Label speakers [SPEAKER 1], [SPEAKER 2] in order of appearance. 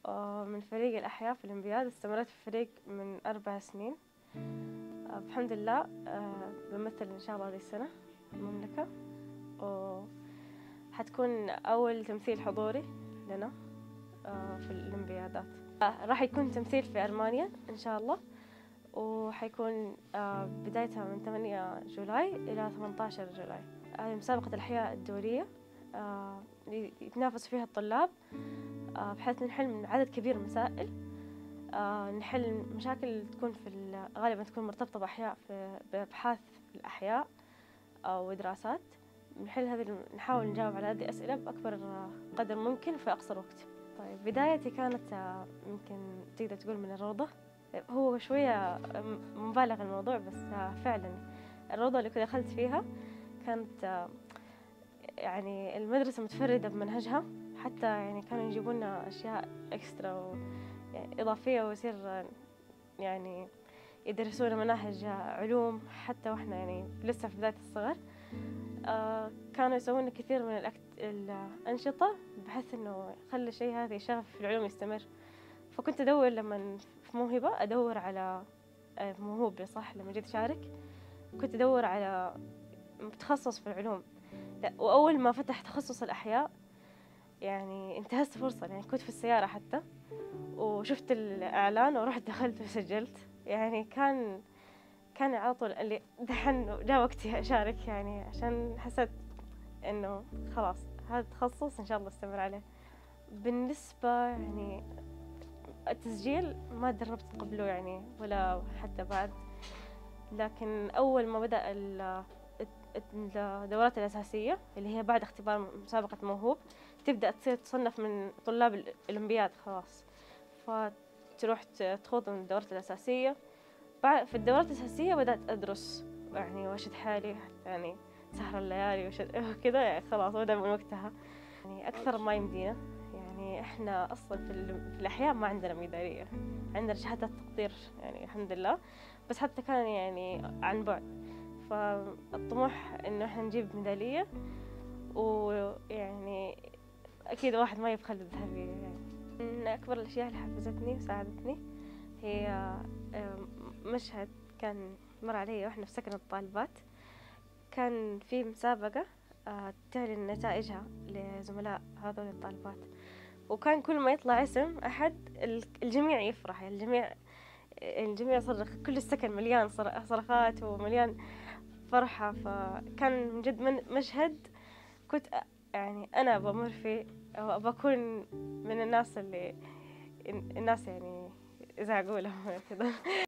[SPEAKER 1] من فريق الأحياء في الأولمبياد. استمريت في الفريق من 4 سنين. الحمد لله بمثل إن شاء الله هذه السنة المملكة، وحتكون أول تمثيل حضوري لنا في الأولمبيادات. راح يكون تمثيل في ألمانيا إن شاء الله، وحيكون بدايتها من 8 جولاي إلى 18 جولاي. هذه مسابقة الأحياء الدولية يتنافس فيها الطلاب بحيث نحل من عدد كبير من المسائل. نحل مشاكل تكون غالبا تكون مرتبطة بأحياء بأبحاث الأحياء ودراسات. نحاول نجاوب على هذه الأسئلة بأكبر قدر ممكن في أقصر وقت. طيب بدايتي كانت يمكن تقدر تقول من الروضة. هو شوية مبالغ الموضوع، بس فعلا الروضة اللي كنت دخلت فيها كانت يعني المدرسة متفردة بمنهجها، حتى يعني كانوا يجيبوا لنا أشياء إكسترا يعني إضافية، ويصير يعني يدرسونا مناهج علوم حتى وإحنا يعني لسه في بداية الصغر. كانوا يسوون كثير من الأنشطة بحيث إنه يخلي الشيء هذا شغف في العلوم يستمر. فكنت أدور لما في موهبة أدور على موهوب صح. لما جيت أشارك كنت أدور على متخصص في العلوم. وأول ما فتح تخصص الأحياء يعني انتهزت فرصة، يعني كنت في السيارة حتى وشفت الإعلان ورحت دخلت وسجلت. يعني كان على طول اللي دحين جاء وقتي أشارك، يعني عشان حسيت إنه خلاص هذا التخصص إن شاء الله استمر عليه. بالنسبة يعني التسجيل ما دربت قبله يعني ولا حتى بعد، لكن أول ما بدأ الدورات الأساسية اللي هي بعد اختبار مسابقة موهوب تبدأ تصنف من طلاب الأولمبياد خلاص، فتروح تخوض من الدورات الأساسية. في الدورات الأساسية بدأت أدرس يعني وأشد حالي، يعني سهر الليالي وكذا، يعني خلاص بدأ من وقتها يعني أكثر ما يمدينا. يعني إحنا أصلا في الأحياء ما عندنا ميدالية، عندنا شهادة تقدير يعني الحمد لله، بس حتى كان يعني عن بعد. فالطموح إنه إحنا نجيب ميدالية، ويعني أكيد واحد ما يبخل بالذهبية. يعني من أكبر الأشياء اللي حفزتني وساعدتني هي مشهد كان مر علي وإحنا في سكن الطالبات. كان في مسابقة تعلن نتائجها لزملاء هذول الطالبات، وكان كل ما يطلع اسم أحد الجميع يفرح، يعني الجميع صرخ، كل السكن مليان صرخات ومليان فرحة. فكان من جد مشهد كنت يعني أنا بمر فيه، أو بكون من الناس اللي الناس يعني يزعقوا لهم كذا.